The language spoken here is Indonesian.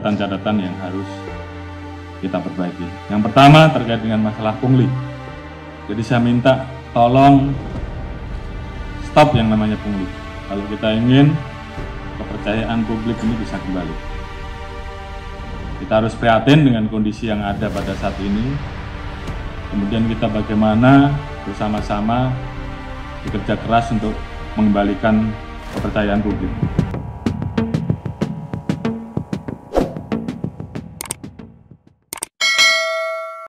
catatan-catatan yang harus kita perbaiki. Yang pertama terkait dengan masalah pungli. Jadi saya minta tolong stop yang namanya pungli. Kalau kita ingin kepercayaan publik ini bisa kembali. Kita harus prihatin dengan kondisi yang ada pada saat ini. Kemudian kita bagaimana bersama-sama bekerja keras untuk mengembalikan kepercayaan publik.